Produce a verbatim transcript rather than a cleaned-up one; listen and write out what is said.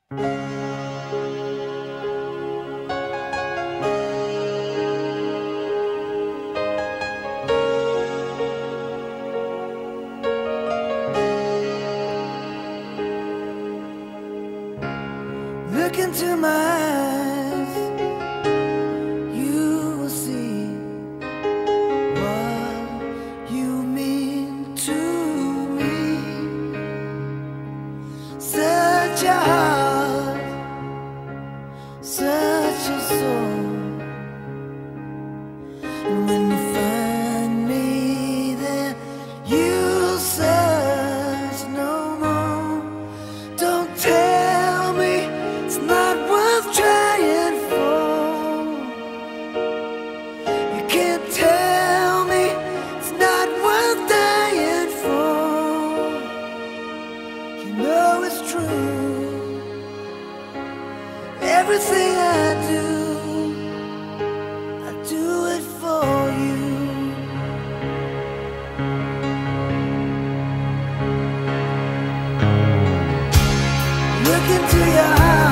Look into my eyes, you will see what you mean to me. Such a heart, such a soul. And when you find me there, you'll search no more. Don't tell me it's not worth trying for. You can't tell me it's not worth dying for. You know it's true. Everything I do, I do it for you. Look into your eyes.